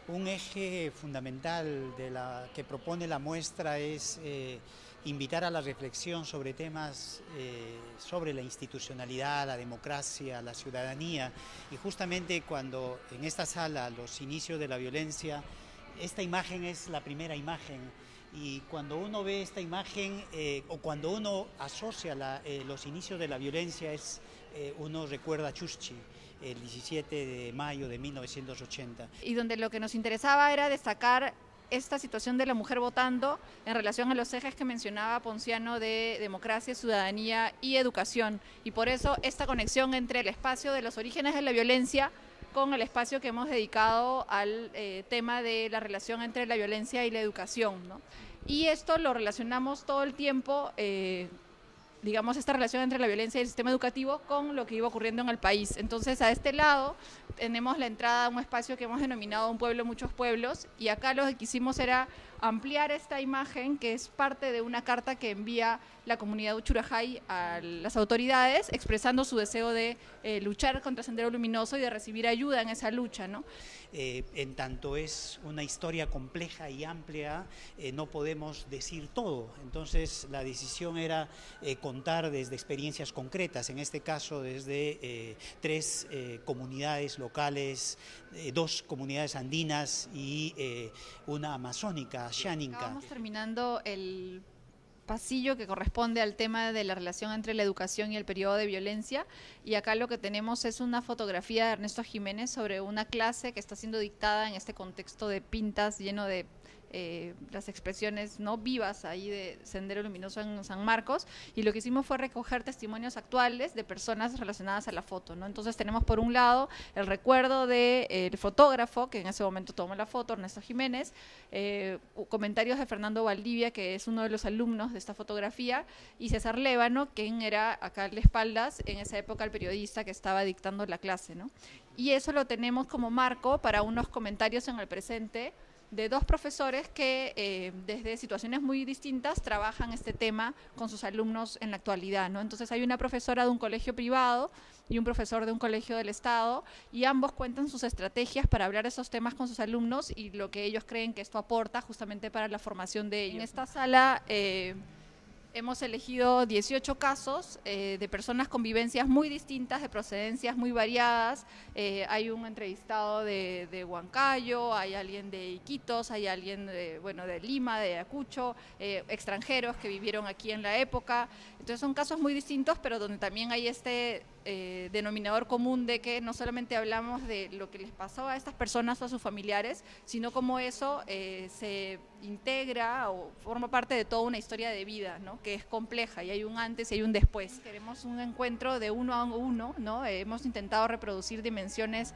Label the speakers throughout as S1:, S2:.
S1: Un eje fundamental que propone la muestra es invitar a la reflexión sobre temas sobre la institucionalidad, la democracia, la ciudadanía, y justamente cuando en esta sala, los inicios de la violencia, esta imagen es la primera imagen, y cuando uno ve esta imagen o cuando uno asocia los inicios de la violencia, uno recuerda a Chuschi, el 17 de mayo de 1980.
S2: Y donde lo que nos interesaba era destacar esta situación de la mujer votando en relación a los ejes que mencionaba Ponciano de democracia, ciudadanía y educación. Y por eso esta conexión entre el espacio de los orígenes de la violencia con el espacio que hemos dedicado al tema de la relación entre la violencia y la educación, ¿no? Y esto lo relacionamos todo el tiempo, digamos, esta relación entre la violencia y el sistema educativo con lo que iba ocurriendo en el país. Entonces, a este lado tenemos la entrada a un espacio que hemos denominado Un pueblo, muchos pueblos, y acá lo que quisimos era ampliar esta imagen, que es parte de una carta que envía la comunidad Uchurajay a las autoridades, expresando su deseo de luchar contra Sendero Luminoso y de recibir ayuda en esa lucha, ¿no?
S1: En tanto es una historia compleja y amplia, no podemos decir todo. Entonces la decisión era contar desde experiencias concretas, en este caso desde tres comunidades locales, dos comunidades andinas y una amazónica, xáninca.
S2: Estamos terminando el pasillo que corresponde al tema de la relación entre la educación y el periodo de violencia, y acá lo que tenemos es una fotografía de Ernesto Jiménez sobre una clase que está siendo dictada en este contexto de pintas lleno de las expresiones no vivas ahí de Sendero Luminoso en San Marcos, y lo que hicimos fue recoger testimonios actuales de personas relacionadas a la foto, ¿no? Entonces tenemos por un lado el recuerdo del fotógrafo que en ese momento tomó la foto, Ernesto Jiménez, comentarios de Fernando Valdivia, que es uno de los alumnos de esta fotografía, y César Lévano, quien era acá de espaldas en esa época el periodista que estaba dictando la clase, ¿no? Y eso lo tenemos como marco para unos comentarios en el presente de dos profesores que desde situaciones muy distintas trabajan este tema con sus alumnos en la actualidad, ¿no? Entonces hay una profesora de un colegio privado y un profesor de un colegio del Estado, y ambos cuentan sus estrategias para hablar esos temas con sus alumnos y lo que ellos creen que esto aporta justamente para la formación de ellos. En esta sala hemos elegido 18 casos de personas con vivencias muy distintas, de procedencias muy variadas. Hay un entrevistado de Huancayo, hay alguien de Iquitos, hay alguien de Lima, de Ayacucho, extranjeros que vivieron aquí en la época. Entonces son casos muy distintos, pero donde también hay este denominador común de que no solamente hablamos de lo que les pasó a estas personas o a sus familiares, sino cómo eso se integra o forma parte de toda una historia de vida, ¿no? Que es compleja y hay un antes y hay un después. Queremos un encuentro de uno a uno, ¿no? Hemos intentado reproducir dimensiones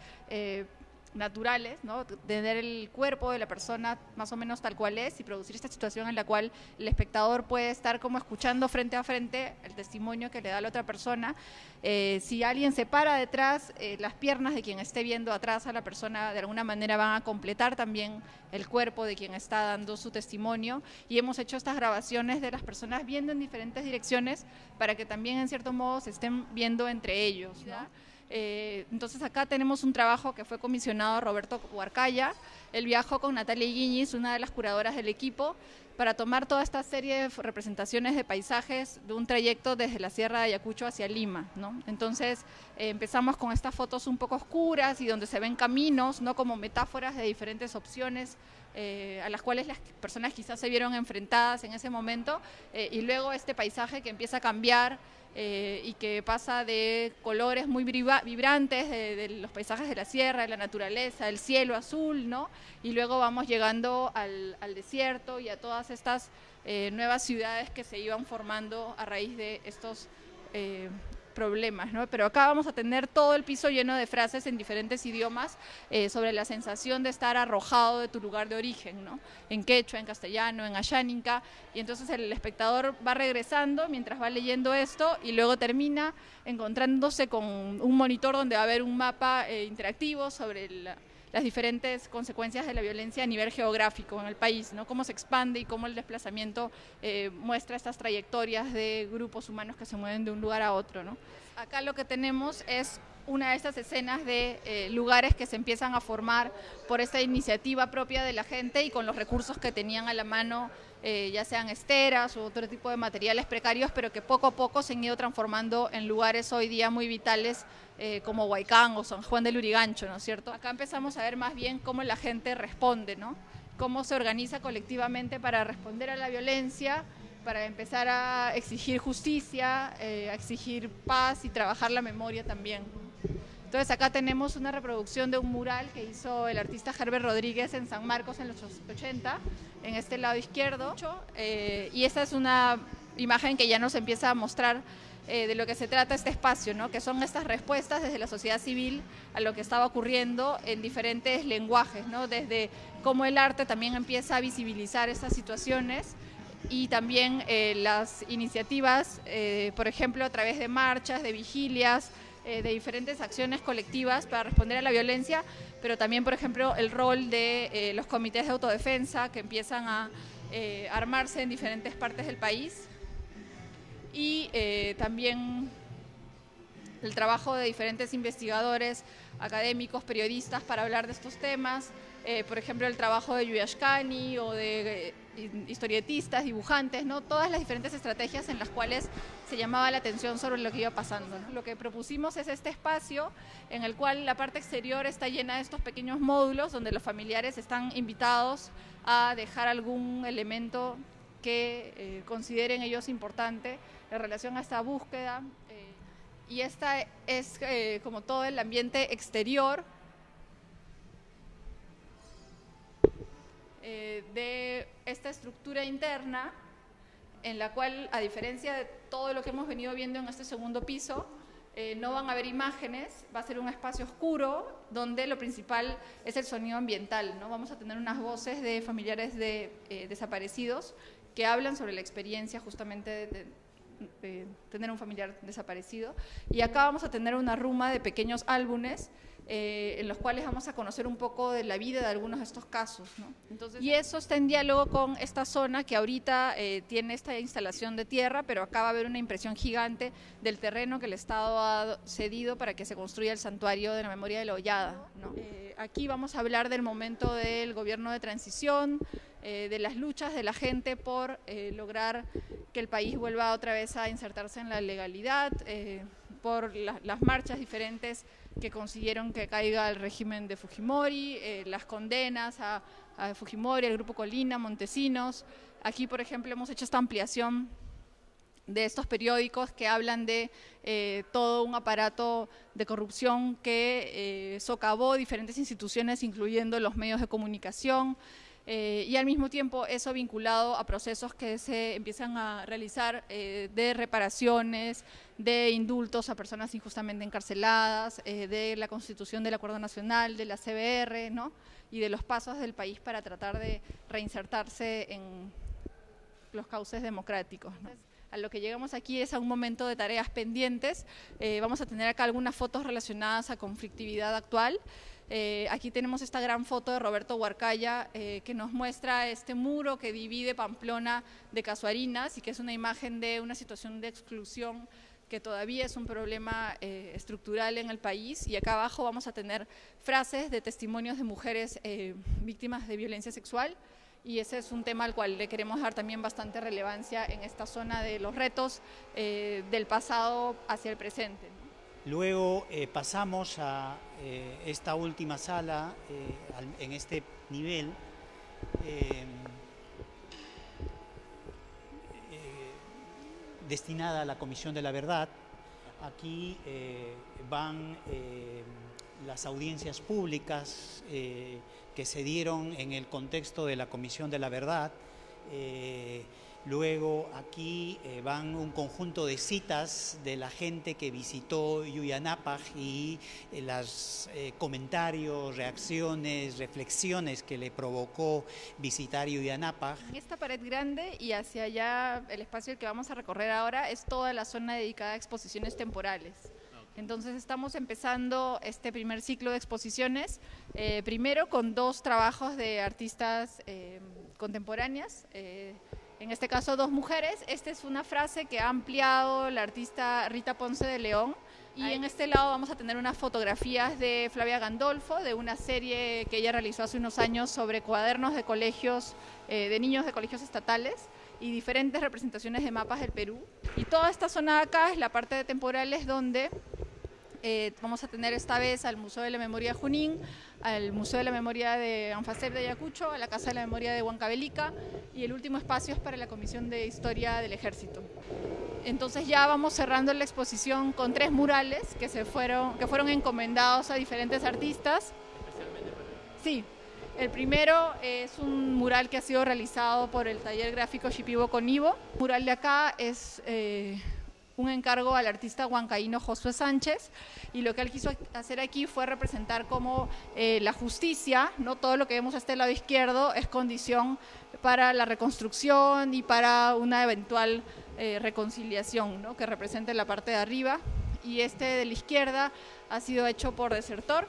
S2: naturales, ¿no? Tener el cuerpo de la persona más o menos tal cual es y producir esta situación en la cual el espectador puede estar como escuchando frente a frente el testimonio que le da la otra persona. Si alguien se para detrás, las piernas de quien esté viendo atrás a la persona de alguna manera van a completar también el cuerpo de quien está dando su testimonio, y hemos hecho estas grabaciones de las personas viendo en diferentes direcciones para que también en cierto modo se estén viendo entre ellos, ¿no? Entonces acá tenemos un trabajo que fue comisionado a Roberto Huarcaya. Él viajó con Natalia Higuiñiz, una de las curadoras del equipo, para tomar toda esta serie de representaciones de paisajes de un trayecto desde la Sierra de Ayacucho hacia Lima, ¿no? Entonces empezamos con estas fotos un poco oscuras y donde se ven caminos, ¿no? Como metáforas de diferentes opciones a las cuales las personas quizás se vieron enfrentadas en ese momento, y luego este paisaje que empieza a cambiar y que pasa de colores muy vibrantes de los paisajes de la sierra, de la naturaleza, el cielo azul, ¿no? Y luego vamos llegando al desierto y a todas estas nuevas ciudades que se iban formando a raíz de estos problemas, ¿no? Pero acá vamos a tener todo el piso lleno de frases en diferentes idiomas sobre la sensación de estar arrojado de tu lugar de origen, ¿no? En quechua, en castellano, en ayáninca, y entonces el espectador va regresando mientras va leyendo esto y luego termina encontrándose con un monitor donde va a haber un mapa interactivo sobre las diferentes consecuencias de la violencia a nivel geográfico en el país, ¿no? Cómo se expande y cómo el desplazamiento muestra estas trayectorias de grupos humanos que se mueven de un lugar a otro, ¿no? Acá lo que tenemos es una de estas escenas de lugares que se empiezan a formar por esta iniciativa propia de la gente y con los recursos que tenían a la mano, ya sean esteras u otro tipo de materiales precarios, pero que poco a poco se han ido transformando en lugares hoy día muy vitales como Huaycán o San Juan del Lurigancho, ¿no es cierto? Acá empezamos a ver más bien cómo la gente responde, ¿no? Cómo se organiza colectivamente para responder a la violencia, para empezar a exigir justicia, a exigir paz y trabajar la memoria también. Entonces acá tenemos una reproducción de un mural que hizo el artista Herbert Rodríguez en San Marcos en los 80, en este lado izquierdo, y esta es una imagen que ya nos empieza a mostrar de lo que se trata este espacio, ¿no? Que son estas respuestas desde la sociedad civil a lo que estaba ocurriendo en diferentes lenguajes, ¿no? Desde cómo el arte también empieza a visibilizar estas situaciones y también las iniciativas, por ejemplo, a través de marchas, de vigilias, de diferentes acciones colectivas para responder a la violencia, pero también, por ejemplo, el rol de los comités de autodefensa que empiezan a armarse en diferentes partes del país y también el trabajo de diferentes investigadores, académicos, periodistas para hablar de estos temas, por ejemplo, el trabajo de Yuyashkani o de historietistas, dibujantes, ¿no? Todas las diferentes estrategias en las cuales se llamaba la atención sobre lo que iba pasando, ¿no? Lo que propusimos es este espacio en el cual la parte exterior está llena de estos pequeños módulos donde los familiares están invitados a dejar algún elemento que consideren ellos importante en relación a esta búsqueda. Y esta es como todo el ambiente exterior de esta estructura interna en la cual, a diferencia de todo lo que hemos venido viendo en este segundo piso, no van a haber imágenes, va a ser un espacio oscuro donde lo principal es el sonido ambiental, ¿no? Vamos a tener unas voces de familiares de desaparecidos que hablan sobre la experiencia justamente de tener un familiar desaparecido, y acá vamos a tener una ruma de pequeños álbumes en los cuales vamos a conocer un poco de la vida de algunos de estos casos, ¿no? Entonces, y eso está en diálogo con esta zona que ahorita tiene esta instalación de tierra, pero acá va a haber una impresión gigante del terreno que el Estado ha cedido para que se construya el santuario de la memoria de la Hollada, ¿no? Aquí vamos a hablar del momento del gobierno de transición, de las luchas de la gente por lograr que el país vuelva otra vez a insertarse en la legalidad, por las marchas diferentes que consiguieron que caiga el régimen de Fujimori, las condenas a Fujimori, al Grupo Colina, Montesinos. Aquí, por ejemplo, hemos hecho esta ampliación de estos periódicos que hablan de todo un aparato de corrupción que socavó diferentes instituciones, incluyendo los medios de comunicación, y al mismo tiempo eso vinculado a procesos que se empiezan a realizar de reparaciones, de indultos a personas injustamente encarceladas, de la constitución del Acuerdo Nacional, de la CBR, ¿no? Y de los pasos del país para tratar de reinsertarse en los cauces democráticos, ¿no? A lo que llegamos aquí es a un momento de tareas pendientes. Vamos a tener acá algunas fotos relacionadas a conflictividad actual. Aquí tenemos esta gran foto de Roberto Huarcaya que nos muestra este muro que divide Pamplona de Casuarinas y que es una imagen de una situación de exclusión que todavía es un problema estructural en el país, y acá abajo vamos a tener frases de testimonios de mujeres víctimas de violencia sexual, y ese es un tema al cual le queremos dar también bastante relevancia en esta zona de los retos del pasado hacia el presente, ¿no?
S1: Luego pasamos a esta última sala, en este nivel, destinada a la Comisión de la Verdad. Aquí van las audiencias públicas que se dieron en el contexto de la Comisión de la Verdad. Luego aquí van un conjunto de citas de la gente que visitó Yuyanapaj y los comentarios, reacciones, reflexiones que le provocó visitar Yuyanapaj.
S2: En esta pared grande y hacia allá, el espacio que vamos a recorrer ahora es toda la zona dedicada a exposiciones temporales. Entonces estamos empezando este primer ciclo de exposiciones, primero con 2 trabajos de artistas contemporáneas, en este caso 2 mujeres. Esta es una frase que ha ampliado la artista Rita Ponce de León, y en este lado vamos a tener unas fotografías de Flavia Gandolfo, de una serie que ella realizó hace unos años sobre cuadernos de colegios, de niños de colegios estatales, y diferentes representaciones de mapas del Perú. Y toda esta zona de acá es la parte de temporales, donde vamos a tener esta vez al Museo de la Memoria de Junín, al Museo de la Memoria de Anfasep de Ayacucho, a la Casa de la Memoria de Huancavelica, y el último espacio es para la Comisión de Historia del Ejército. Entonces ya vamos cerrando la exposición con 3 murales que fueron encomendados a diferentes artistas. Sí, el primero es un mural que ha sido realizado por el taller gráfico Shipibo Conibo. El mural de acá es un encargo al artista huancaíno Josué Sánchez, y lo que él quiso hacer aquí fue representar cómo la justicia, no todo lo que vemos a este lado izquierdo, es condición para la reconstrucción y para una eventual reconciliación, ¿no?, que represente la parte de arriba. Y este de la izquierda ha sido hecho por Desertor.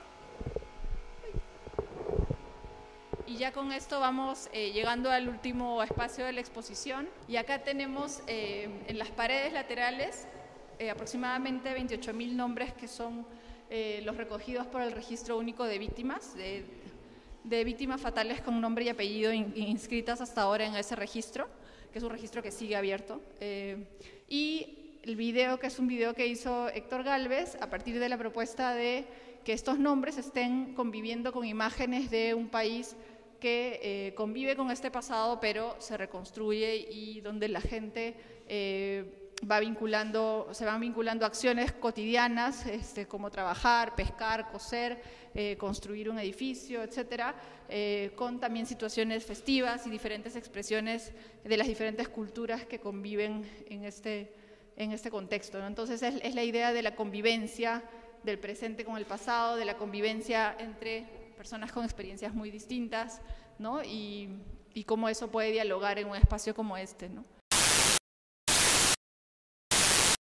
S2: Y ya con esto vamos llegando al último espacio de la exposición, y acá tenemos en las paredes laterales aproximadamente 28.000 nombres, que son los recogidos por el Registro Único de Víctimas, de víctimas fatales con nombre y apellido inscritas hasta ahora en ese registro, que es un registro que sigue abierto. Y el video, que es un video que hizo Héctor Gálvez a partir de la propuesta de que estos nombres estén conviviendo con imágenes de un país que convive con este pasado, pero se reconstruye, y donde la gente se van vinculando acciones cotidianas, como trabajar, pescar, coser, construir un edificio, etcétera, con también situaciones festivas y diferentes expresiones de las diferentes culturas que conviven en este contexto, ¿no? Entonces es la idea de la convivencia del presente con el pasado, de la convivencia entre personas con experiencias muy distintas, ¿no? Y cómo eso puede dialogar en un espacio como este, ¿no?